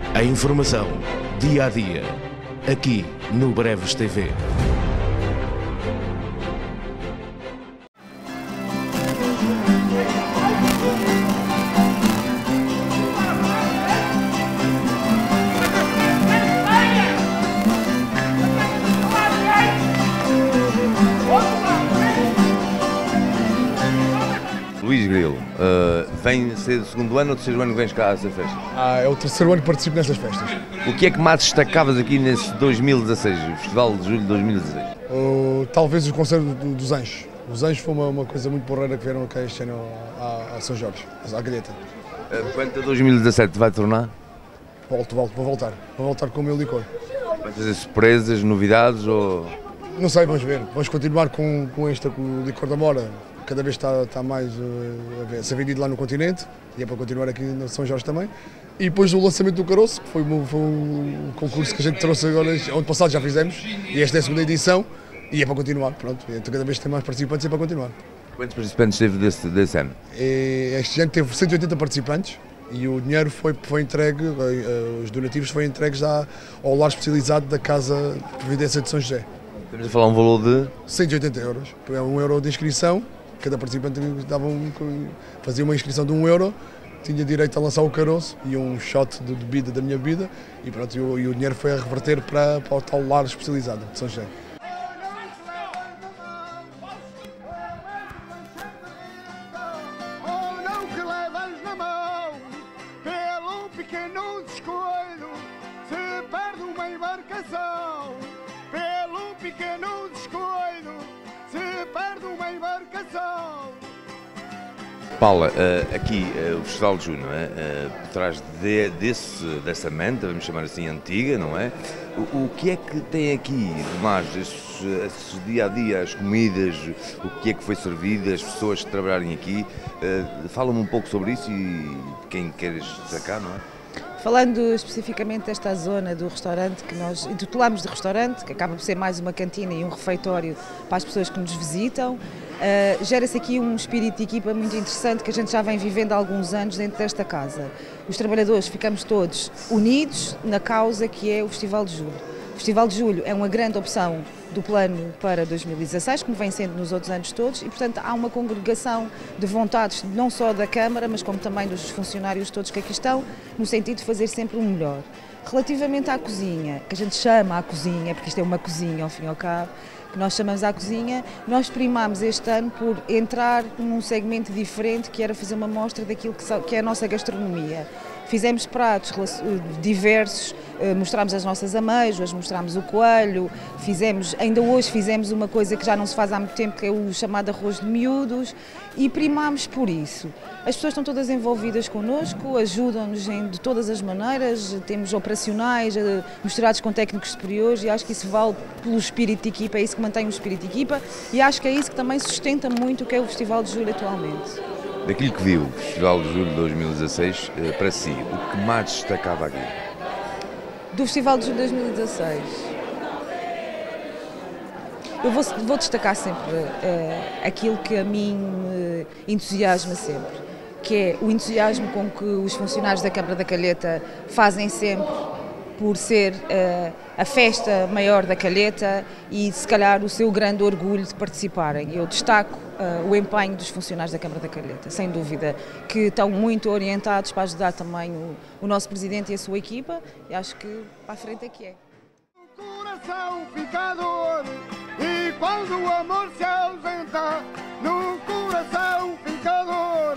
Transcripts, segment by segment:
A informação, dia a dia, aqui no Breves TV. Luís Grilo, vem ser do segundo ano ou terceiro ano que vens cá a essa festa? É o terceiro ano que participo nestas festas. O que é que mais destacavas aqui nesse 2016, o Festival de Julho de 2016? Talvez o concerto dos Anjos. Os Anjos foi uma coisa muito porreira que vieram cá este ano a São Jorge, à Galheta. Quanto a 2017 vai tornar? Vou voltar com o meu licor. Vai trazer surpresas, novidades ou... Não sei, vamos ver. Vamos continuar com o licor da Mora. Cada vez está mais a ser vendido lá no continente e é para continuar aqui no São Jorge também. E depois o lançamento do Caroço, que foi um concurso que a gente trouxe agora, ano passado já fizemos, e esta é a segunda edição e é para continuar. Pronto, então cada vez tem mais participantes e é para continuar. Quantos participantes teve desse ano? Este ano teve 180 participantes e o dinheiro foi entregue, os donativos foram entregues ao lar especializado da Casa de Providência de São José. Estamos a falar um valor de... 180 euros, é €1 de inscrição. Cada participante fazia uma inscrição de €1, tinha direito a lançar o caroço e um shot de bebida da minha bebida e pronto, e o dinheiro foi a reverter para o tal lar especializado de São José. Paula, aqui o Festival de Julho, não é? Por trás dessa manta, vamos chamar assim, antiga, não é? O que é que tem aqui, mais esses dia-a-dia, as comidas, o que é que foi servido, as pessoas que trabalharem aqui? Fala-me um pouco sobre isso e quem queres destacar, não é? Falando especificamente desta zona do restaurante, que nós intitulamos de restaurante, que acaba por ser mais uma cantina e um refeitório para as pessoas que nos visitam, gera-se aqui um espírito de equipa muito interessante que a gente já vem vivendo há alguns anos dentro desta casa. Os trabalhadores ficamos todos unidos na causa que é o Festival de Julho. O Festival de Julho é uma grande opção do plano para 2016, como vem sendo nos outros anos todos, e portanto há uma congregação de vontades não só da Câmara, mas como também dos funcionários todos que aqui estão, no sentido de fazer sempre o melhor. Relativamente à cozinha, que a gente chama a cozinha, porque isto é uma cozinha ao fim e ao cabo, que nós chamamos à cozinha, nós primámos este ano por entrar num segmento diferente, que era fazer uma mostra daquilo que é a nossa gastronomia. Fizemos pratos diversos, mostramos as nossas amêijoas, mostramos o coelho, ainda hoje fizemos uma coisa que já não se faz há muito tempo, que é o chamado arroz de miúdos, e primámos por isso. As pessoas estão todas envolvidas connosco, ajudam-nos de todas as maneiras, temos operacionais, misturados com técnicos superiores, e acho que isso vale pelo espírito de equipa, é isso que mantém o espírito de equipa, e acho que é isso que também sustenta muito o que é o Festival de Julho atualmente. Daquilo que viu o Festival de Julho de 2016, para si, o que mais destacava aqui? Do Festival de Julho de 2016, eu vou destacar sempre aquilo que a mim me entusiasma sempre, que é o entusiasmo com que os funcionários da Câmara da Calheta fazem sempre por ser a festa maior da Calheta e, se calhar, o seu grande orgulho de participarem. Eu destaco o empenho dos funcionários da Câmara da Calheta, sem dúvida, que estão muito orientados para ajudar também o nosso Presidente e a sua equipa, e acho que para a frente é que é. O coração fica dor, e quando o amor se ausenta, no coração fica dor.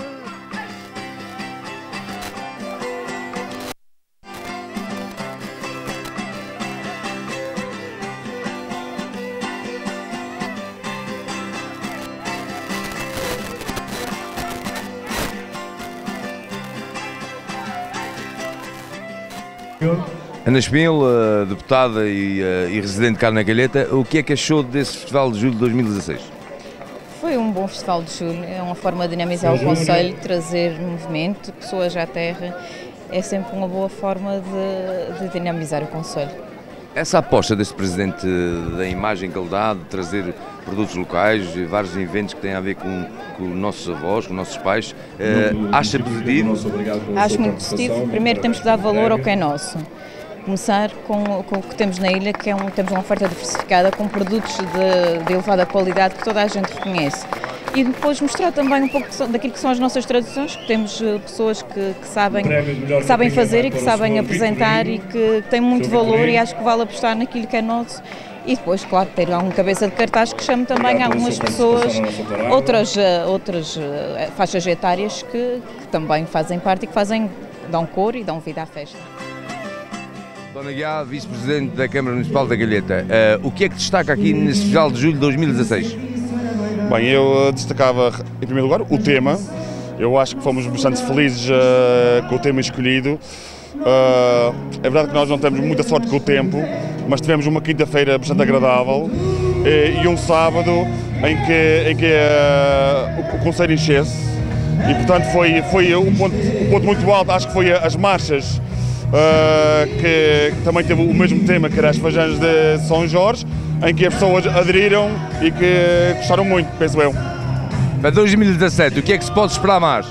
Ana Espinhel, deputada e residente cá na Calheta, o que é que achou desse Festival de Julho de 2016? Foi um bom Festival de Julho, é uma forma de dinamizar o Concelho, trazer movimento, pessoas à terra, é sempre uma boa forma de dinamizar o Concelho. Essa aposta desse Presidente, da imagem que ele dá, de trazer produtos locais, vários eventos que têm a ver com os nossos avós, com os nossos pais. Acha positivo? Acho muito positivo. Primeiro temos que dar valor ao que é nosso. Começar com o que temos na ilha, que temos uma oferta diversificada com produtos de elevada qualidade que toda a gente reconhece. E depois mostrar também um pouco daquilo que são as nossas tradições, que temos pessoas que sabem fazer e que sabem apresentar e que têm muito valor, e acho que vale apostar naquilo que é nosso. E depois, claro, ter alguma cabeça de cartaz que chame também algumas pessoas, outras faixas etárias que também fazem parte e que dão cor e dão vida à festa. Dona Guiá, vice-presidente da Câmara Municipal da Galheta, o que é que destaca aqui neste Festival de Julho de 2016? Bem, eu destacava em primeiro lugar o tema. Eu acho que fomos bastante felizes com o tema escolhido. É verdade que nós não temos muita sorte com o tempo, mas tivemos uma quinta-feira bastante agradável e um sábado em que o Conselho enchesse, e portanto foi um ponto muito alto. Acho que foi as marchas, que também teve o mesmo tema, que era as Fajanges de São Jorge, em que as pessoas aderiram e que gostaram muito, penso eu. Para 2017, o que é que se pode esperar mais?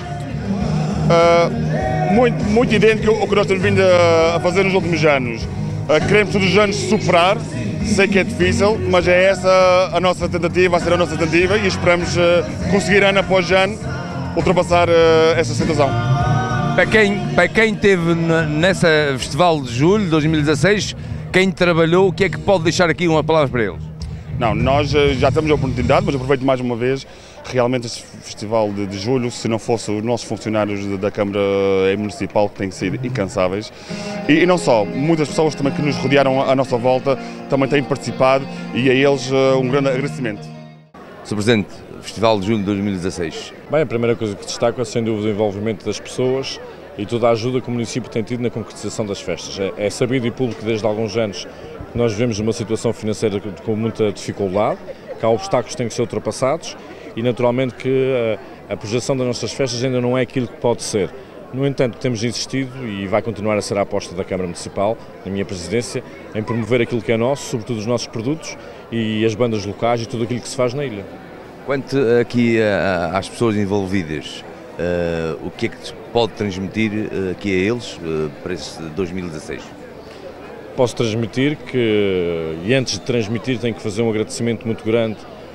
Muito idêntico ao que nós temos vindo a fazer nos últimos anos. Queremos todos os anos superar, sei que é difícil, mas é essa a nossa tentativa, vai ser a nossa tentativa, e esperamos conseguir ano após ano ultrapassar essa situação. Para quem esteve nessa Festival de Julho de 2016, quem trabalhou, o que é que pode deixar aqui uma palavra para eles? Não, nós já temos a oportunidade, mas aproveito mais uma vez. Realmente este Festival de Julho, se não fosse os nossos funcionários da Câmara Municipal, que têm sido incansáveis, e não só, muitas pessoas também que nos rodearam à nossa volta também têm participado, e a eles um grande agradecimento. Sr. Presidente, Festival de Julho de 2016. Bem, a primeira coisa que destaco é, sem dúvida, o envolvimento das pessoas e toda a ajuda que o município tem tido na concretização das festas. É sabido e público desde há alguns anos que nós vivemos uma situação financeira com muita dificuldade, que há obstáculos que têm que ser ultrapassados, e naturalmente que a projeção das nossas festas ainda não é aquilo que pode ser. No entanto, temos insistido, e vai continuar a ser a aposta da Câmara Municipal, na minha presidência, em promover aquilo que é nosso, sobretudo os nossos produtos e as bandas locais e tudo aquilo que se faz na ilha. Quanto aqui às pessoas envolvidas, o que é que se pode transmitir aqui a eles para este 2016? Posso transmitir que, e antes de transmitir, tenho que fazer um agradecimento muito grande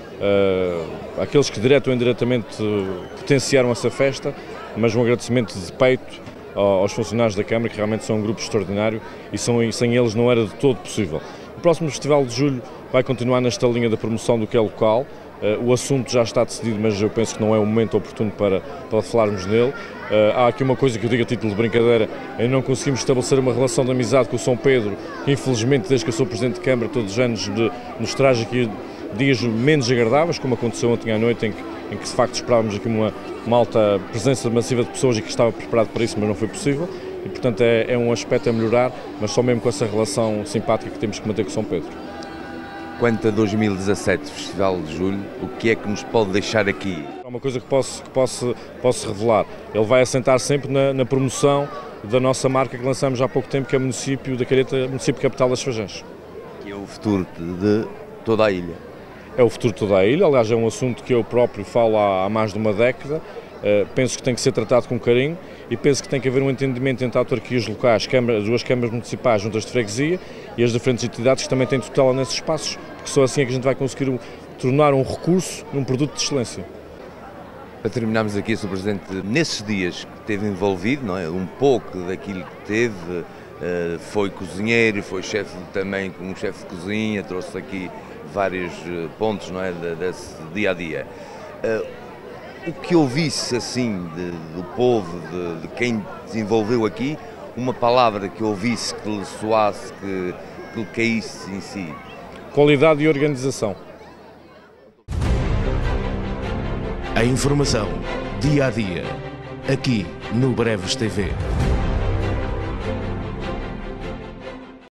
àqueles que direto ou indiretamente potenciaram essa festa, mas um agradecimento de peito aos funcionários da Câmara, que realmente são um grupo extraordinário, e sem eles não era de todo possível. O próximo Festival de Julho vai continuar nesta linha da promoção do que é local. O assunto já está decidido, mas eu penso que não é o momento oportuno para falarmos nele. Há aqui uma coisa que eu digo a título de brincadeira: não conseguimos estabelecer uma relação de amizade com o São Pedro, que infelizmente, desde que eu sou Presidente de Câmara, todos os anos nos traz aqui dias menos agradáveis, como aconteceu ontem à noite, em que de facto esperávamos aqui uma alta presença massiva de pessoas e que estava preparado para isso, mas não foi possível. E portanto é um aspecto a melhorar, mas só mesmo com essa relação simpática que temos que manter com São Pedro. Quanto a 2017, Festival de Julho, o que é que nos pode deixar aqui? É uma coisa que posso revelar. Ele vai assentar sempre na promoção da nossa marca que lançamos há pouco tempo, que é o município da Calheta, município capital das Fajanges. Que é o futuro de toda a ilha. É o futuro de toda a ilha, aliás é um assunto que eu próprio falo há mais de uma década. Penso que tem que ser tratado com carinho e penso que tem que haver um entendimento entre autarquias locais, as duas câmaras municipais, juntas de freguesia, e as diferentes entidades que também têm tutela nesses espaços, porque só assim é que a gente vai conseguir tornar um recurso num produto de excelência. Para terminarmos aqui, Sr. Presidente, nesses dias que esteve envolvido, não é? Um pouco daquilo que teve, foi cozinheiro, foi chefe também como chefe de cozinha, trouxe aqui vários pontos, não é, desse dia-a-dia. O que ouvisse assim do povo, de quem desenvolveu aqui, uma palavra que ouvisse, que lhe soasse, que lhe caísse em si? Qualidade e organização. A informação, dia a dia, aqui no Breves TV.